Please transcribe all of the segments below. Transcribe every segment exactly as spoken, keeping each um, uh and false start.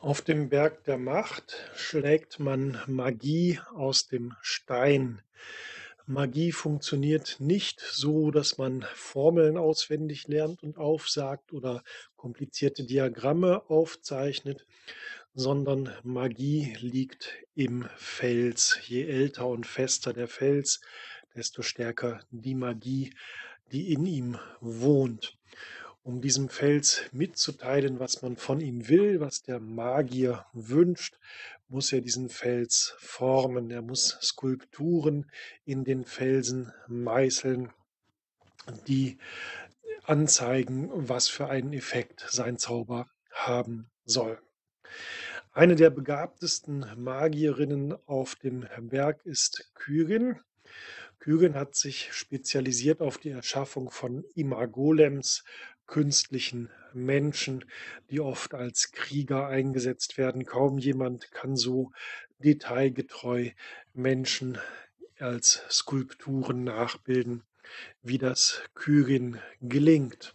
Auf dem Berg der Macht schlägt man Magie aus dem Stein. Magie funktioniert nicht so, dass man Formeln auswendig lernt und aufsagt oder komplizierte Diagramme aufzeichnet, sondern Magie liegt im Fels. Je älter und fester der Fels, desto stärker die Magie, die in ihm wohnt. Um diesem Fels mitzuteilen, was man von ihm will, was der Magier wünscht, muss er diesen Fels formen. Er muss Skulpturen in den Felsen meißeln, die anzeigen, was für einen Effekt sein Zauber haben soll. Eine der begabtesten Magierinnen auf dem Berg ist Kyrin. Kyrin hat sich spezialisiert auf die Erschaffung von Imagolems, künstlichen Menschen, die oft als Krieger eingesetzt werden. Kaum jemand kann so detailgetreu Menschen als Skulpturen nachbilden, wie das Kyrin gelingt.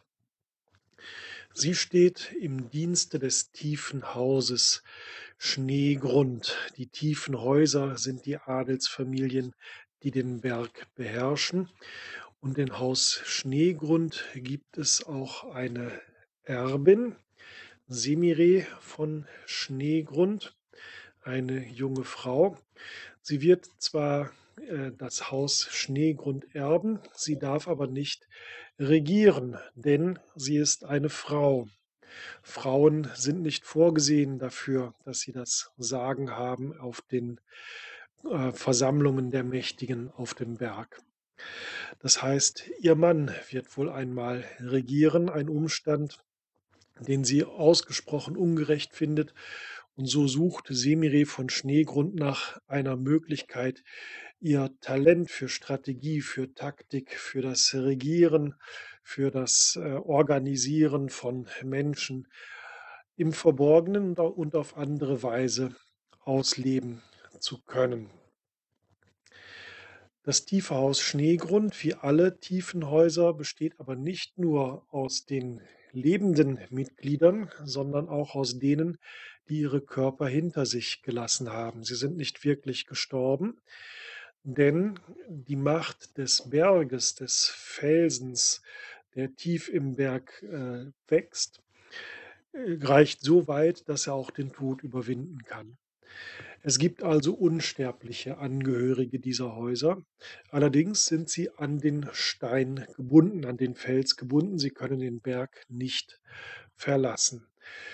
Sie steht im Dienste des tiefen Hauses Schneegrund. Die tiefen Häuser sind die Adelsfamilien, die den Berg beherrschen. Und in Haus Schneegrund gibt es auch eine Erbin, Semire von Schneegrund, eine junge Frau. Sie wird zwar äh, das Haus Schneegrund erben, sie darf aber nicht regieren, denn sie ist eine Frau. Frauen sind nicht vorgesehen dafür, dass sie das Sagen haben auf den äh, Versammlungen der Mächtigen auf dem Berg. Das heißt, ihr Mann wird wohl einmal regieren, ein Umstand, den sie ausgesprochen ungerecht findet. Und so sucht Semire von Schneegrund nach einer Möglichkeit, ihr Talent für Strategie, für Taktik, für das Regieren, für das äh, Organisieren von Menschen im Verborgenen und au- und auf andere Weise ausleben zu können. Das tiefe Haus Schneegrund, wie alle tiefen Häuser, besteht aber nicht nur aus den lebenden Mitgliedern, sondern auch aus denen, die ihre Körper hinter sich gelassen haben. Sie sind nicht wirklich gestorben, denn die Macht des Berges, des Felsens, der tief im Berg äh, wächst, äh, reicht so weit, dass er auch den Tod überwinden kann. Es gibt also unsterbliche Angehörige dieser Häuser. Allerdings sind sie an den Stein gebunden, an den Fels gebunden. Sie können den Berg nicht verlassen.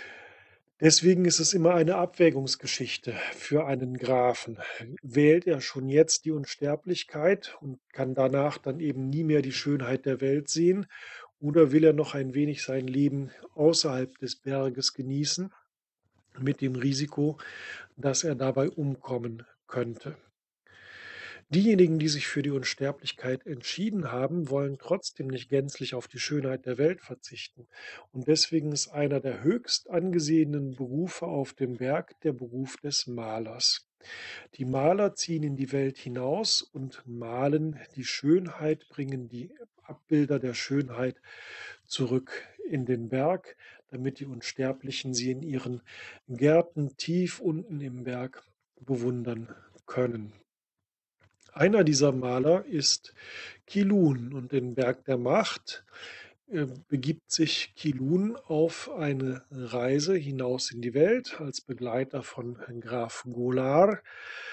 Deswegen ist es immer eine Abwägungsgeschichte für einen Grafen. Wählt er schon jetzt die Unsterblichkeit und kann danach dann eben nie mehr die Schönheit der Welt sehen? Oder will er noch ein wenig sein Leben außerhalb des Berges genießen, mit dem Risiko, dass er dabei umkommen könnte? Diejenigen, die sich für die Unsterblichkeit entschieden haben, wollen trotzdem nicht gänzlich auf die Schönheit der Welt verzichten. Und deswegen ist einer der höchst angesehenen Berufe auf dem Berg der Beruf des Malers. Die Maler ziehen in die Welt hinaus und malen die Schönheit, bringen die Abbilder der Schönheit zurück in den Berg, damit die Unsterblichen sie in ihren Gärten tief unten im Berg bewundern können. Einer dieser Maler ist Kilun, und den Berg der Macht äh, begibt sich Kilun auf eine Reise hinaus in die Welt als Begleiter von Graf Golar.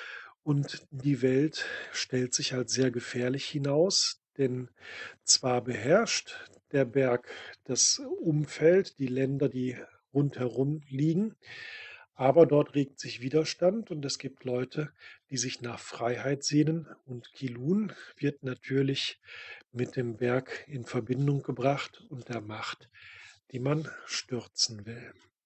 Und die Welt stellt sich als sehr gefährlich hinaus, denn zwar beherrscht der Berg das Umfeld, die Länder, die rundherum liegen, aber dort regt sich Widerstand und es gibt Leute, die sich nach Freiheit sehnen, und Kilun wird natürlich mit dem Berg in Verbindung gebracht und der Macht, die man stürzen will.